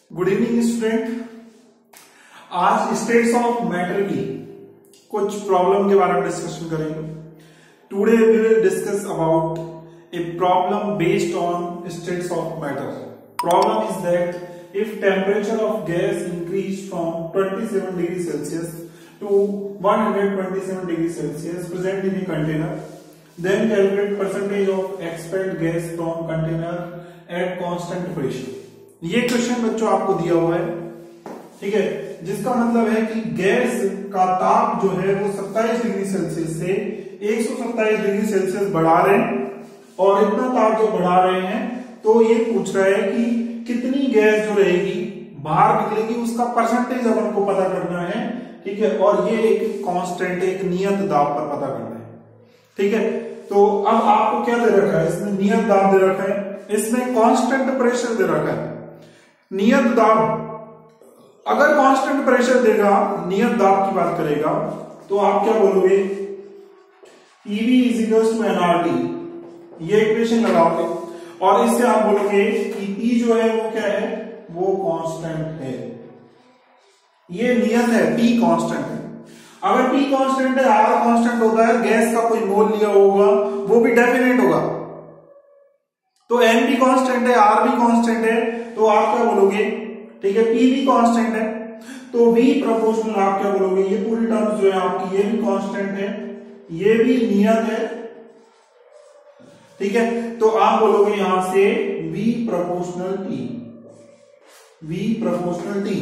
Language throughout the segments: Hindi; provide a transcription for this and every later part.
Good evening student. आज स्टेट्स ऑफ मैटर की कुछ प्रॉब्लम के बारे में डिस्कशन करेंगे। Today we will discuss about a problem based on states of matter. Problem is that if temperature of gas increase from 27 degree Celsius to 127 degree Celsius present in a container, then calculate percentage of expelled gas from container at constant pressure। ये क्वेश्चन बच्चों आपको दिया हुआ है, ठीक है, जिसका मतलब है कि गैस का ताप जो है वो 27 डिग्री सेल्सियस से 127 डिग्री सेल्सियस बढ़ा रहे हैं, और इतना ताप जो बढ़ा रहे हैं तो ये पूछ रहा है कि कितनी गैस जो रहेगी बाहर निकलेगी, उसका परसेंटेज अपन को पता करना है, ठीक है, और ये एक कांस्टेंट एक नियत दाब पर पता करना है, ठीक है। तो अब आपको क्या दे रखा है, इसमें नियत दाब दे रखा है, इसमें कांस्टेंट प्रेशर दे रखा है। नियत दाब अगर कांस्टेंट प्रेशर देगा, नियत दाब की बात करेगा, तो आप क्या बोलोगे, EV = nRT, ये इक्वेशन लगाओगे और इससे आप बोलोगे कि P जो है वो क्या है, वो कांस्टेंट है, ये नियत है, P कांस्टेंट है। अगर P कांस्टेंट है, R कांस्टेंट होता है, गैस का कोई मोल लिया होगा वो भी डेफिनेट होगा, तो N भी कांस्टेंट है, R भी कांस्टेंट है, तो आप क्या बोलोगे, ठीक है, P भी कांस्टेंट है, तो V प्रोपोर्शनल आप क्या बोलोगे, ये पूरी टर्म्स जो है आपकी ये भी कांस्टेंट है, ये भी नियत है, ठीक है, तो आप बोलोगे यहां से V proportional T, V proportional T।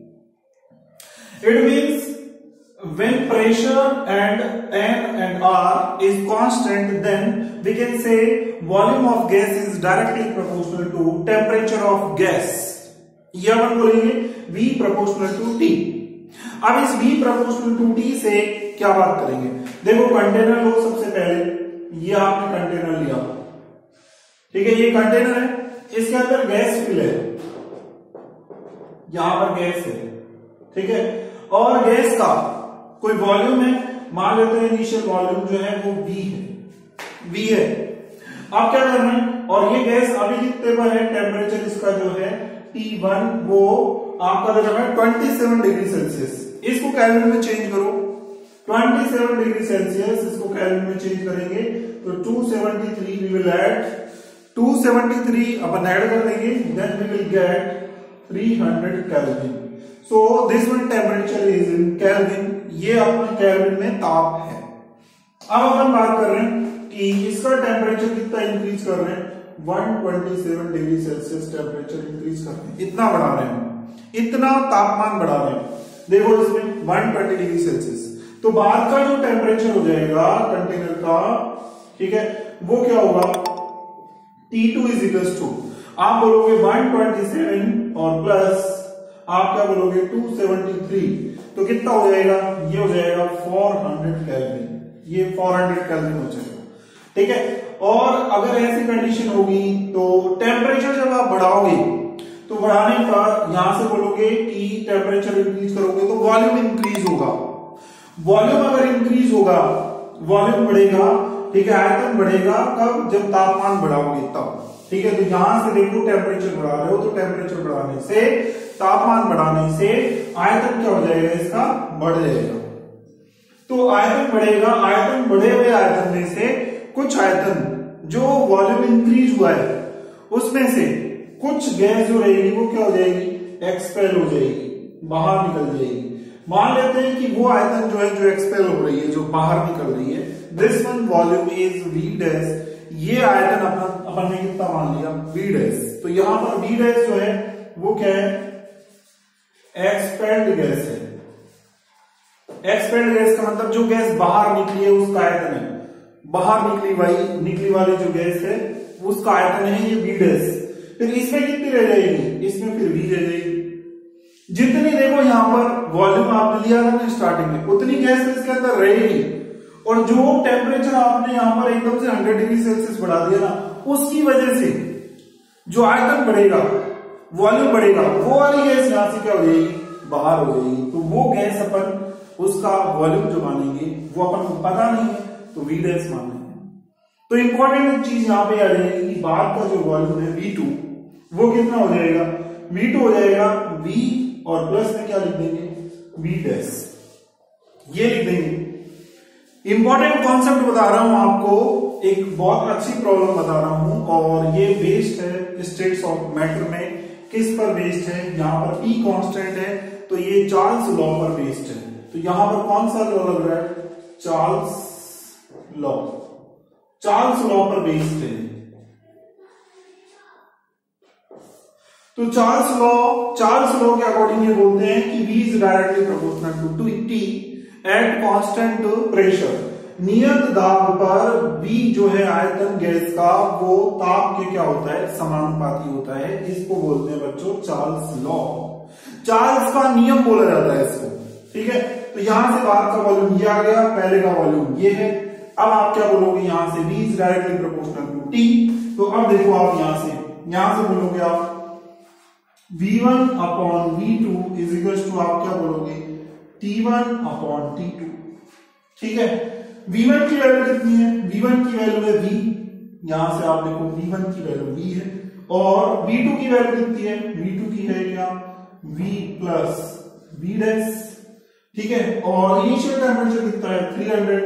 It means when pressure and N and R is constant, then we can say volume of gas is directly proportional to temperature of gas। ये अपन बोलेंगे V proportional to T। अब इस V proportional to T से क्या बात करेंगे, देखो कंटेनर लो, सबसे पहले ये आपने कंटेनर लिया, ठीक है, ये कंटेनर है, इसके अंदर गैस फिल है, यहां पर गैस है, ठीक है, और गैस का कोई वॉल्यूम है, मान लेते हैं इनिशियल वॉल्यूम जो है वो V है। अब क्या करना है, और ये गैस अभी कितने पर है, टेम्परेचर इसका जो है T1 वो आपका दे रखा है 27 डिग्री सेल्सियस। इसको केल्विन में चेंज करो, 27 डिग्री सेल्सियस, इसको केल्विन में चेंज करेंगे तो 273 वी विल ऐड 273 अपन ऐड कर देंगे, then we will get 300 kelvin. So this one temperature is in kelvin, ये अपने केल्विन में ताप है। अब अपन बात कर रहे हैं कि इसका टेम्परेचर कितना इंक्रीज कर रहे हैं, 127 डिग्री सेल्सियस टेम्परेचर इंक्रीज कर रहे हैं, इतना बढ़ा रहे हैं, इतना तापमान बढ़ा रहे हैं, देखो इसमें 120 डिग्री सेल्सियस, तो बाद का जो टेम्परेचर हो जाएगा कंटेनर का, ठीक है, वो क्या होगा, T2 = आप बोलोगे 127 और प्लस आप क्या बोलोगे 273, तो कितना हो जाएगा, ये हो जाएगा 400 केल्विन, ये 400 केल्विन हो जाएगा, ठीक है। और अगर ऐसी कंडीशन होगी तो टेम्परेचर जब आप बढ़ाओगे तो बढ़ाने पर यहां से बोलोगे कि टेम्परेचर इंक्रीज करोगे तो वॉल्यूम इंक्रीज होगा, वॉल्यूम अगर इंक्रीज होगा, वॉल्यूम बढ़ेगा, ठीक है, आयतन बढ़ेगा, कब, जब तापमान बढ़ाओगे तब, ठीक है। तो यहां से देखो टेम्परेचर बढ़ा रहे हो, तो टेम्परेचर बढ़ाने से, तापमान बढ़ाने से आयतन क्या हो जाएगा, इसका बढ़ जाएगा, तो आयतन बढ़ेगा, आयतन बढ़े हुए आयतन में से कुछ आयतन जो वॉल्यूम इंक्रीज हुआ है उसमें से कुछ गैस जो रहेगी वो क्या हो जाएगी, एक्सपेल हो जाएगी, बाहर निकल जाएगी। मान लेते हैं कि वो आयतन जो है जो एक्सपेल हो रही है, जो बाहर निकल रही है, this one volume is V', ये आयतन अपन ने कितना मान लिया, V', तो यहां पर V' जो है वो क्या है, एक्सपेल्ड गैस है। एक्सपेल्ड गैस का मतलब जो गैस बाहर निकली है उसका आयतन है, बाहर निकली वाली जो गैस है उसका आयतन है ये V'। फिर इसमें कितनी रह जाएगी, इसमें फिर V रह जाएगी, जितनी देखो यहां पर वॉल्यूम आपने लिया था ना स्टार्टिंग में, उतनी गैस इसके अंदर रहेगी, और जो टेम्परेचर आपने यहां पर एकदम से 100 डिग्री सेल्सियस बढ़ा दिया ना, उसकी वजह से जो आयतन बढ़ेगा, वॉल्यूम बढ़ेगा, वो वाली गैस यहां से क्या हो जाएगी, बाहर हो जाएगी, तो वो गैस अपन उसका वॉल्यूम जो मानेंगे वो अपन को पता नहीं है, तो V' मानेंगे। तो इंपॉर्टेंट चीज यहां पे आ जाएगी कि बाद का जो वॉल्यूम है V2 वो कितना हो जाएगा, V2 हो जाएगा V और प्लस में क्या लिख देंगे V डैश, ये लिख देंगे। इंपॉर्टेंट कॉन्सेप्ट बता रहा हूं आपको, एक बहुत अच्छी प्रॉब्लम बता रहा हूं और ये बेस्ड है स्टेट्स ऑफ मैटर में। किस पर बेस्ड है, यहां पर P कांस्टेंट है तो ये चार्ल्स लॉ पर बेस्ड है। तो यहां पर कौन सा लॉ लग रहा है, चार्ल्स लॉ, चार्ल्स लॉ पर बेस्ड है। तो चार्ल्स लॉ के अकॉर्डिंग ये बोलते हैं कि V is directly proportional to T at constant pressure. नियत दाब पर V जो है आयतन गैस का, वो ताप के क्या होता है, समानुपाती होता है। इसको बोलते हैं बच्चों चार्ल्स लॉ, चार्ल्स का नियम बोला जाता है इसको, ठीक है। तो यहां से बाहर का वॉल्यूम ये आ गया, पहले का वॉल्यूम ये है। अब आप क्या बोलोगे, यहां से V is directly proportional to T। तो अब देखो आप यहां से बोलोगे आप V1 upon V2 is equal to, आप क्या बोलोगे T1 अपॉन T2, ठीक है। V1 की वैल्यू कितनी है, V1 की वैल्यू है V, यहां से आप देखो V1 की वैल्यू V है, और V2 की वैल्यू कितनी है, V2 की है क्या V प्लस V डैश, ठीक है। और इनिशियल टेम्परेचर कितना है 300,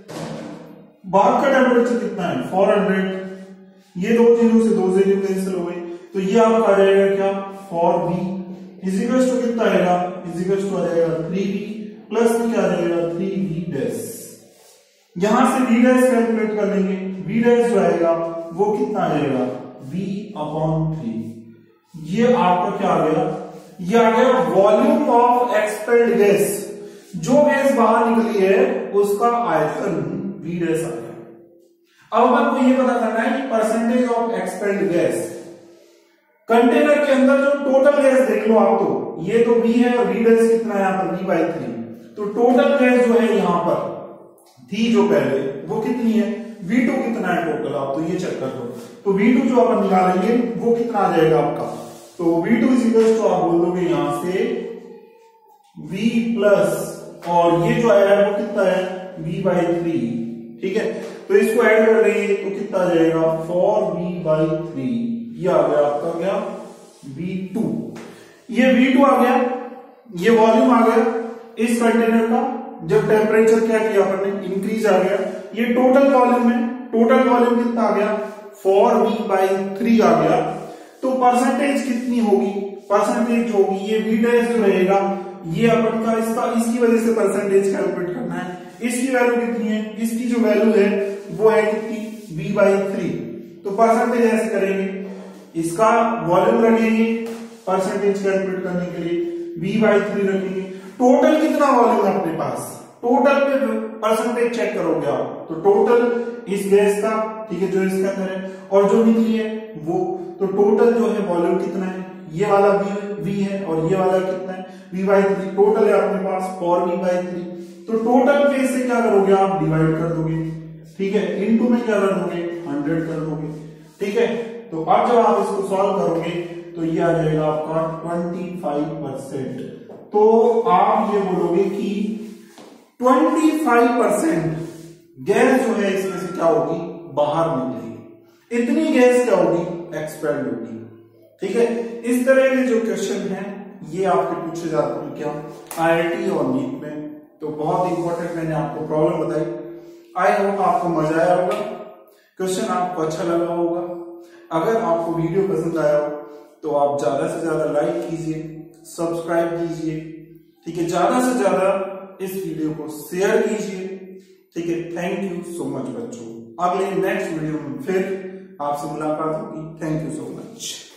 बाहर का टेम्परेचर कितना है 400। ये दो जीरो से दो जीरो कैंसिल हो गए, तो ये आपका आ जाएगा क्या 4V इज इक्वल टू कितना आएगा, इज इक्वल टू आ जाएगा 3V प्लस में क्या आ जाएगा 3V डैश। यहां से V डैश कैलकुलेट कर लेंगे, V डैश जो आएगा वो कितना आ जाएगा V अपॉन 3। ये आपका क्या आ गया, ये आ गया वॉल्यूम ऑफ एक्सपेल्ड गैस, जो गैस बाहर निकली है उसका आयतन V डैश आ गया। अब आपको ये पता करना है कि percentage of expelled gas, container के अंदर जो टोटल गैस देख लो आप, तो ये तो V है और V डैश कितना है यहाँ पर V/3। तो टोटल गैस जो है यहाँ पर थी जो पहले, वो कितनी है, V2 कितना है टोटल, आप तो ये चेक कर लो। तो V2 जो अपन निकालेंगे वो कितना आ जाएगा आपका, तो V2 इज इक्वल टू आप बोल दोगे यहां से V प्लस, और ये जो आया है वो कितना है V/3, ठीक है। तो इसको ऐड कर देंगे तो कितना आ जाएगा 4V/3, ये आ गया आपका क्या V2। ये V2 आ गया, ये वॉल्यूम आ गया इस कंटेनर का। जब टेम्परेचर क्या किया अपन ने, इंक्रीज आ गया। ये टोटल वॉल्यूम है, टोटल वॉल्यूम कितना आ गया 4V/3 आ गया। तो परसेंटेज कितनी होगी, परसेंटेज जो होगी ये V डैश जो रहेगा, ये अपन का इसकी वजह से परसेंटेज कैलकुलेट करना है। इसकी वैल्यू कितनी है, इसकी जो वैल्यू है वो है कितनी V/3। तो परसेंटेज ऐसे करेंगे, इसका वॉल्यूम रखेंगे परसेंटेज कैलकुलेट करने के लिए, V/3 रखेंगे। टोटल कितना वॉल्यूम है अपने पास, टोटल पे परसेंटेज चेक करोगे आप, तो टोटल इस गैस का, ठीक है, जो इसके अंदर है और जो निकली है वो, तो टोटल जो है वॉल्यूम कितना है, ये वाला V है और ये वाला कितना है V/3। टोटल है अपने पास 4V/3। तो टोटल पे से क्या करोगे आप, डिवाइड कर दोगे, ठीक है, इनटू में क्या कर दोगे 100 कर दोगे, ठीक है। तो अब जब आप इसको सॉल्व करोगे तो ये आ जाएगा आपका 25%। तो आप ये बोलोगे कि 25% गैस जो है इसमें से क्या होगी, बाहर निकलेगी। इतनी गैस क्या होगी, एक्सपेल्ड होगी, ठीक है। इस तरह के जो क्वेश्चन हैं ये आपके पूछे जाते हैं क्या IIT और नीट में। तो बहुत इंपॉर्टेंट मैंने आपको प्रॉब्लम बताई। आई होप आपको मजा आया होगा, क्वेश्चन आपको अच्छा लगा होगा। अगर आपको वीडियो पसंद आया हो तो आप ज्यादा से ज्यादा लाइक कीजिए, सब्सक्राइब कीजिए, ठीक है, ज्यादा से ज्यादा इस वीडियो को शेयर कीजिए, ठीक है। थैंक यू सो मच बच्चों। अगले नेक्स्ट वीडियो में फिर आपसे मुलाकात होगी। Thank you so much.